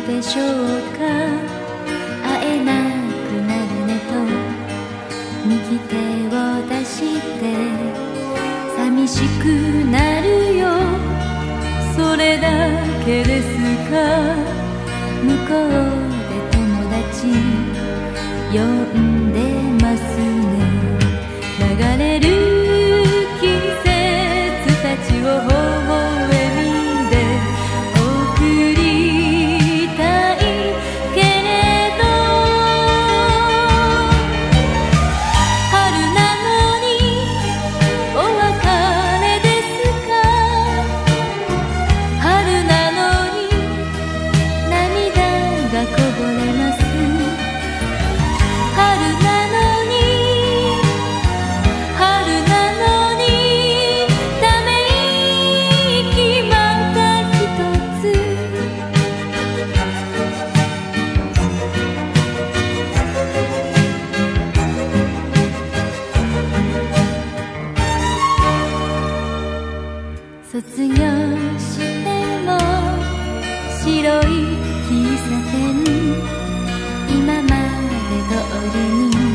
でしょうか。会えなくなるねと右手を出して寂しくなるよ、それだけですか。向こうで友達呼んでますね。流れる季節たちを微笑みで送りたいけれど、春なのにお別れですか。春なのに涙がこぼれます。春なのにため息また一つ。卒業しても白い喫茶店、今まで通りに